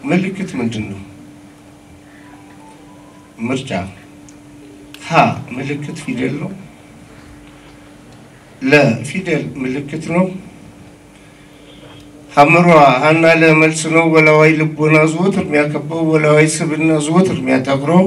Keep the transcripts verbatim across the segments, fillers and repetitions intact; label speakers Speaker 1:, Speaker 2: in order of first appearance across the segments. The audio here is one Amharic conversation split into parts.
Speaker 1: ምልክት ምንድነው? ምርጫ ሀ ምልክት ፊደል ነው። ለ ፊደል ምልክት ነው። ሐምሯ ሀና ለመልስ ነው። ወላዋይ ልቦና ዘወትር የሚያከበው ወላዋይ ስብና ዘወትር የሚያጠግረው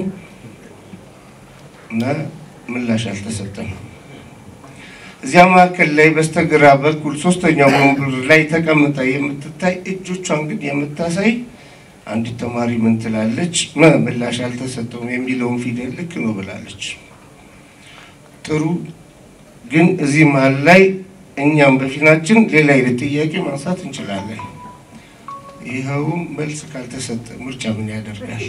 Speaker 1: እና ምላሽ አልተሰጠም። እዚያ ማከል ላይ በስተግራ በኩል ሶስተኛው ወንበር ላይ ተቀምጣ የምትታይ እጆቿን ግን የምታሳይ አንዲት ተማሪ ምን ትላለች? ምላሽ አልተሰጠውም የሚለውን ፊደል ልክ ነው ብላለች። ጥሩ ግን እዚህ መሃል ላይ እኛም በፊናችን ሌላ አይነት ጥያቄ ማንሳት እንችላለን። ይሄው መልስ ካልተሰጠ ምርጫ ምን ያደርጋል?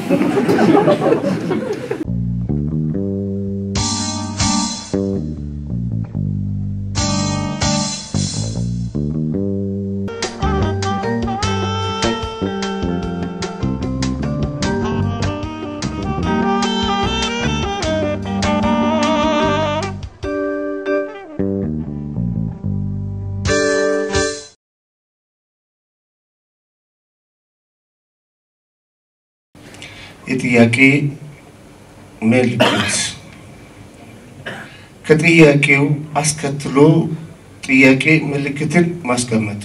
Speaker 1: የጥያቄ መልእክት ከጥያቄው አስከትሎ ጥያቄ ምልክትን ማስቀመጥ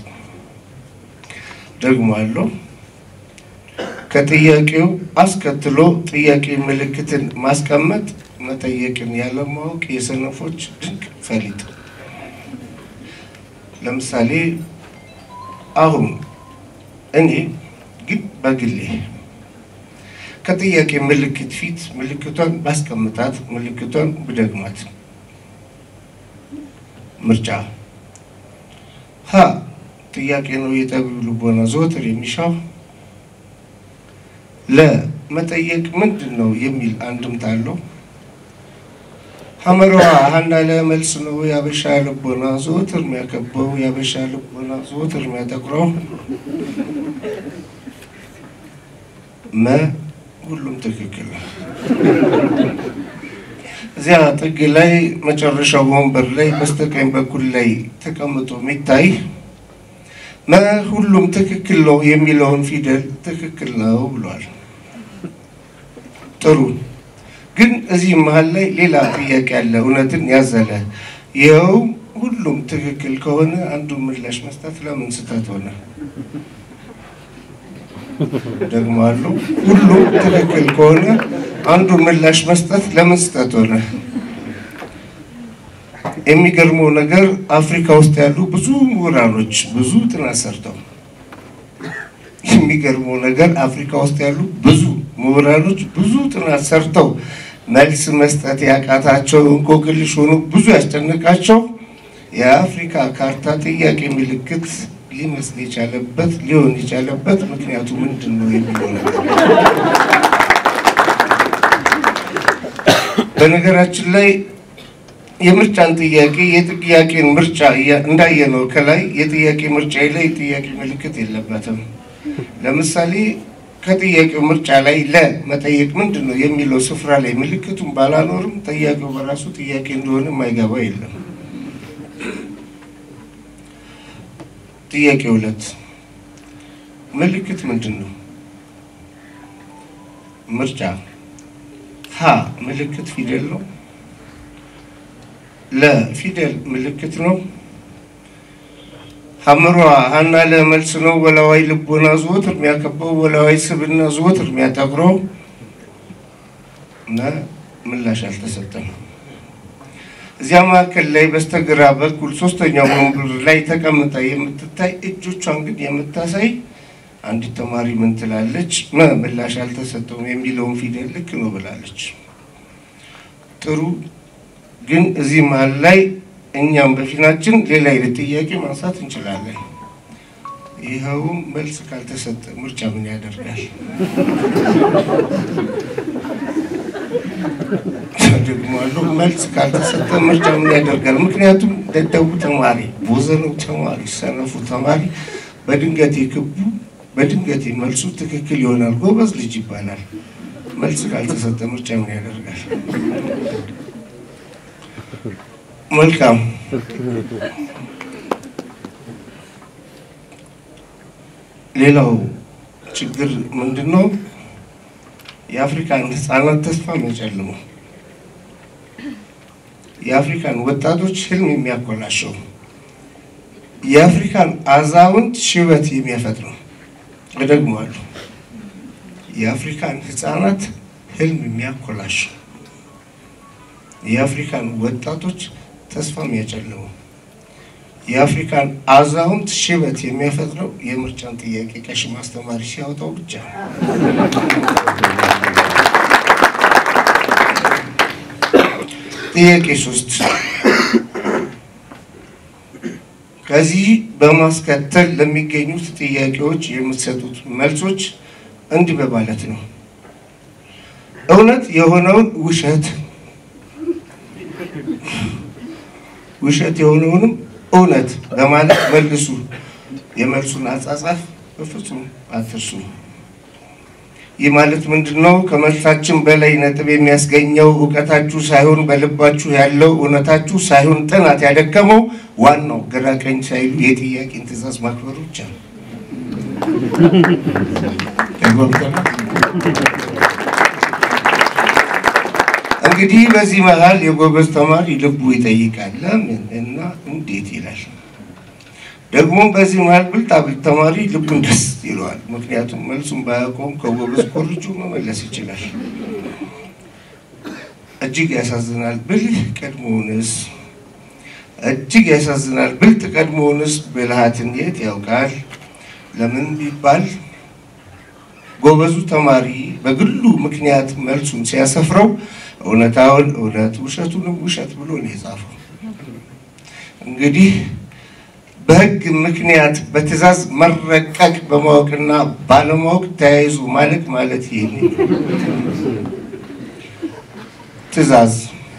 Speaker 1: ደግሞ አለው። ከጥያቄው አስከትሎ ጥያቄ ምልክትን ማስቀመጥ መጠየቅን ያለማወቅ የሰነፎች ድንቅ ፈሊጥ። ለምሳሌ አሁን እኔ ግን በግሌ ከጥያቄ ምልክት ፊት ምልክቷን ባስቀምጣት ምልክቷን ብደግማት ምርጫ ሀ ጥያቄ ነው የጠቢብ ልቦና ዘወትር የሚሻው። ለ መጠየቅ ምንድነው የሚል አንድምታ አለው። ሐመሯ ሀና ለመልስ ነው ያበሻ ልቦና ዘወትር የሚያከበው ያበሻ ልቦና ዘወትር የሚያጠግረው መ ሁሉም ትክክል ነው። እዚያ ጥግ ላይ መጨረሻው ወንበር ላይ በስተቀኝ በኩል ላይ ተቀምጦ የሚታይ መ ሁሉም ትክክል ነው የሚለውን ፊደል ትክክል ነው ብሏል። ጥሩ ግን እዚህ መሃል ላይ ሌላ ጥያቄ ያለ እውነትን ያዘለ ይኸው ሁሉም ትክክል ከሆነ አንዱ ምላሽ መስጠት ለምን ስህተት ሆነ? ደግሞ አሉ ሁሉም ትክክል ከሆነ አንዱ ምላሽ መስጠት ለምን ስህተት ሆነ? የሚገርመው ነገር አፍሪካ ውስጥ ያሉ ብዙ ምሁራኖች ብዙ ጥናት ሰርተው የሚገርመው ነገር አፍሪካ ውስጥ ያሉ ብዙ ምሁራኖች ብዙ ጥናት ሰርተው መልስ መስጠት ያቃታቸው እንቆቅልሽ ሆኖ ብዙ ያስጨነቃቸው የአፍሪካ ካርታ ጥያቄ ምልክት ሊመስል የቻለበት ሊሆን የቻለበት ምክንያቱ ምንድነው የሚለው ነገር። በነገራችን ላይ የምርጫን ጥያቄ የጥያቄን ምርጫ እንዳየነው ከላይ የጥያቄ ምርጫ ላይ ጥያቄ ምልክት የለበትም። ለምሳሌ ከጥያቄው ምርጫ ላይ ለመጠየቅ ምንድነው የሚለው ስፍራ ላይ ምልክቱን ባላኖርም ጥያቄው በራሱ ጥያቄ እንደሆነ የማይገባ የለም። ጥያቄ ሁለት ምልክት ምንድነው? ምርጫ ሀ ምልክት ፊደል ነው። ለ ፊደል ምልክት ነው። ሐምሯ ሀና ለመልስ ነው። ወላዋይ ልቦና ዘወትር የሚያከበው ወላዋይ ስብና ዘወትር የሚያጠግረው እና ምላሽ አልተሰጠም። እዚያ ማከል ላይ በስተግራ በኩል ሶስተኛው ወንበር ላይ ተቀምጣ የምትታይ እጆቿን ግን የምታሳይ አንዲት ተማሪ ምን ትላለች? ምላሽ አልተሰጠውም የሚለውን ፊደል ልክ ነው ብላለች። ጥሩ ግን እዚህ መሃል ላይ እኛም በፊናችን ሌላ አይነት ጥያቄ ማንሳት እንችላለን። ይሄው መልስ ካልተሰጠ ምርጫ ምን ያደርጋል? ደግሞ አለው መልስ ካልተሰጠ ምርጫ ምን ያደርጋል? ምክንያቱም ደደቡ ተማሪ ቦዘኑ ተማሪ ሰነፉ ተማሪ በድንገት ይክቡ በድንገት መልሱ ትክክል ይሆናል ጎበዝ ልጅ ይባላል። መልስ ካልተሰጠ ምርጫ ምን ያደርጋል? መልካም ሌላው ችግር ምንድነው? የአፍሪካን ህፃናት ተስፋ የሚጨልመው የአፍሪካን ወጣቶች ህልም የሚያኮላሸው የአፍሪካን አዛውንት ሽበት የሚያፈጥረው እደግመዋለሁ የአፍሪካን ህፃናት ህልም የሚያኮላሸው የአፍሪካን ወጣቶች ተስፋ የሚያጨልመው የአፍሪካን አዛውንት ሽበት የሚያፈጥረው የምርጫን ጥያቄ ከሽማ አስተማሪ ሲያወጣው ብቻ ጥያቄ ሶስት ከዚህ በማስከተል ለሚገኙት ጥያቄዎች የምትሰጡት መልሶች እንዲህ በማለት ነው እውነት የሆነውን ውሸት ውሸት የሆነውን እውነት በማለት መልሱ የመልሱን አጻጻፍ በፍጹም አትርሱ ይህ ማለት ምንድነው ከመልሳችን በላይ ነጥብ የሚያስገኘው ዕውቀታችሁ ሳይሆን በልባችሁ ያለው እውነታችሁ ሳይሆን ጥናት ያደከመው ዋናው ግራቀኝ ሳይሉ የጥያቄን ትዕዛዝ ማክበሩ ብቻ ነው እንግዲህ በዚህ መሃል የጎበዝ ተማሪ ልቡ ይጠይቃል ለምን እና እንዴት ይላል ደግሞ በዚህ መሃል ብልጣ ብልጥ ተማሪ ልቡን ደስ ይለዋል ምክንያቱም መልሱን ባያቆም ከጎበዝ ኮርጁ መመለስ ይችላል እጅግ ያሳዝናል ብልህ ቀድሞውንስ እጅግ ያሳዝናል ብልጥ ቀድሞውንስ ብልሃትን የት ያውቃል ለምን ቢባል ጎበዙ ተማሪ በግሉ ምክንያት መልሱን ሲያሰፍረው እውነታውን እውነት ውሸቱንም ውሸት ብሎ ነው የጻፈው እንግዲህ በህግ ምክንያት በትዕዛዝ መረቀቅ በማወቅና ባለማወቅ ተያይዞ ማለት ማለት ይሄ ትዕዛዝ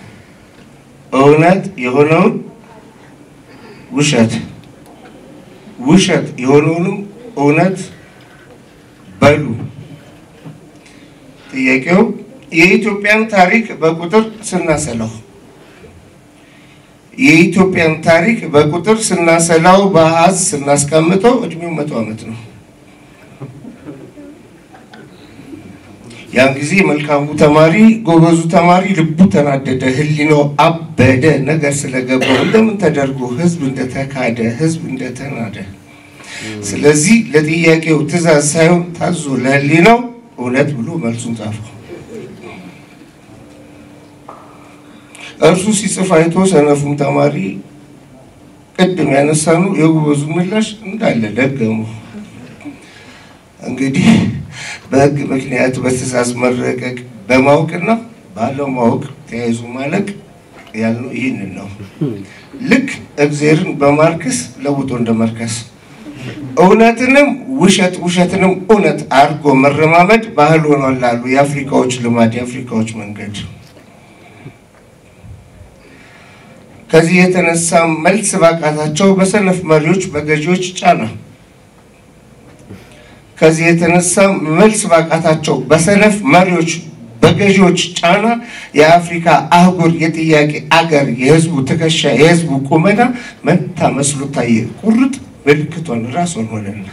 Speaker 1: እውነት የሆነውን ውሸት ውሸት የሆነውንም እውነት በሉ ጥያቄው የኢትዮጵያን ታሪክ በቁጥር ስናሰላው የኢትዮጵያን ታሪክ በቁጥር ስናሰላው በአሃዝ ስናስቀምጠው እድሜው መቶ ዓመት ነው ያን ጊዜ መልካሙ ተማሪ ጎበዙ ተማሪ ልቡ ተናደደ ህሊናው አበደ ነገር ስለገባው እንደምን ተደርጎ ህዝብ እንደተካደ ህዝብ እንደተናደ ስለዚህ ለጥያቄው ትዕዛዝ ሳይሆን ታዞ ለህሊናው እውነት ብሎ መልሱን ጻፈው እርሱ ሲጽፍ አይቶ ሰነፉም ተማሪ ቅድም ያነሳኑ የጎበዙ ምላሽ እንዳለ ደገሙ እንግዲህ በህግ ምክንያት በትዕዛዝ መረቀቅ በማወቅና ባለማወቅ ተያይዞ ማለቅ ያለው ይሄንን ነው ልክ እግዚአብሔርን በማርከስ ለውጦ እንደመርከስ እውነትንም ውሸት ውሸትንም እውነት አርጎ መረማመድ ባህል ሆኗል አሉ የአፍሪካዎች ልማድ የአፍሪካዎች መንገድ ከዚህ የተነሳ መልስ ባቃታቸው በሰነፍ መሪዎች በገዢዎች ጫና ከዚህ የተነሳ መልስ ባቃታቸው በሰነፍ መሪዎች በገዢዎች ጫና የአፍሪካ አህጉር የጥያቄ አገር የህዝቡ ተከሻ የህዝቡ ቁመና መታ መስሎ ታየ ቁርጥ በልክቷን ራስን ሆነና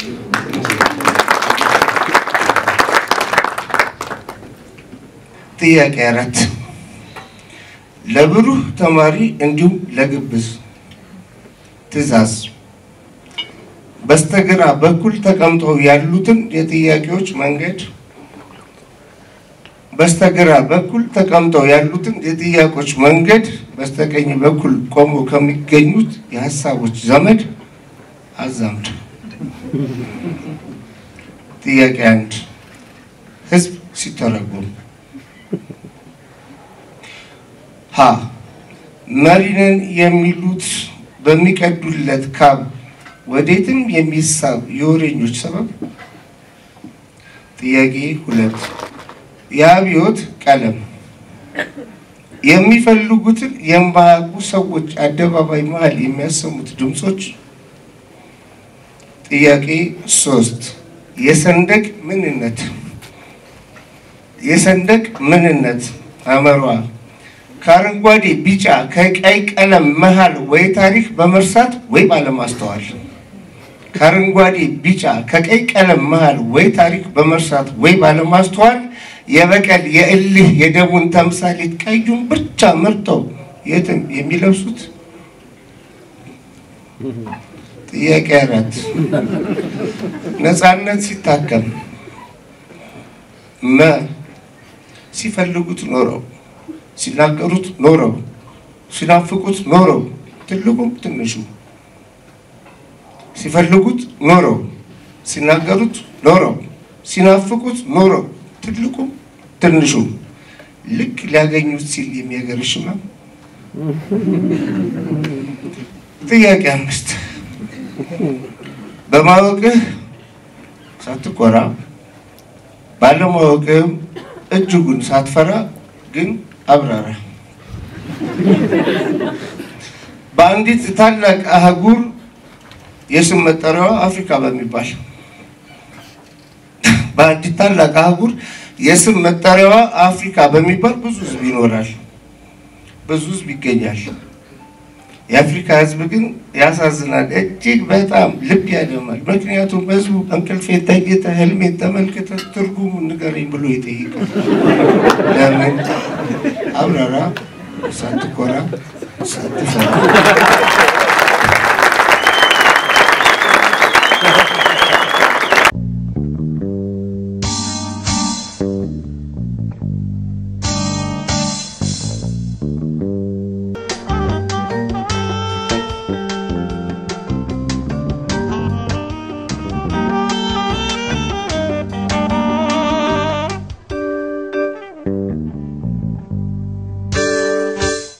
Speaker 1: ጥያቄ አራት ለብሩህ ተማሪ እንዲሁም ለግብዝ ትዕዛዝ በስተግራ በኩል ተቀምጠው ያሉትን የጥያቄዎች መንገድ በስተግራ በኩል ተቀምጠው ያሉትን የጥያቄዎች መንገድ በስተቀኝ በኩል ቆሞ ከሚገኙት የሐሳቦች ዘመድ አዛምድ ጥያቄ አንድ ህዝብ ሲተረጎም ሀ መሪነን የሚሉት በሚቀዱለት ካብ ወዴትም የሚሳብ የወሬኞች ሰበብ ጥያቄ ሁለት የአብዮት ቀለም የሚፈልጉትን የማያውቁ ሰዎች አደባባይ መሃል የሚያሰሙት ድምጾች ጥያቄ ሶስት የሰንደቅ ምንነት የሰንደቅ ምንነት አመሯ ከአረንጓዴ ቢጫ ከቀይ ቀለም መሃል ወይ ታሪክ በመርሳት ወይ ባለማስተዋል ከአረንጓዴ ቢጫ ከቀይ ቀለም መሃል ወይ ታሪክ በመርሳት ወይ ባለማስተዋል የበቀል የእልህ የደቡን ተምሳሌት ቀዩን ብቻ መርጠው የትም የሚለብሱት ጥያቄ አራት ነፃነት ሲታከም መ ሲፈልጉት ኖረው ሲናገሩት ኖረው ሲናፍቁት ኖረው ትልቁም ትንሹ ሲፈልጉት ኖረው ሲናገሩት ኖረው ሲናፍቁት ኖረው ትልቁም ትንሹ ልክ ሊያገኙት ሲል የሚያገርሽማ ጥያቄ አምስት በማወቅህ ሳትቆራ ባለማወቅህ እጅጉን ሳትፈራ ግን አብራራ በአንዲት ታላቅ አህጉር የስም መጠሪያዋ አፍሪካ በሚባል በአንዲት ታላቅ አህጉር የስም መጠሪያዋ አፍሪካ በሚባል ብዙ ህዝብ ይኖራል ብዙ ህዝብ ይገኛል የአፍሪካ ህዝብ ግን ያሳዝናል እጅግ በጣም ልብ ያደማል ምክንያቱም ህዝቡ እንቅልፌን ተኝተህ ህልሜን ተመልክተህ ትርጉሙን ንገረኝ ብሎ ይጠይቃል ለምን አብራራ ሳትኮራ ሳትፈራ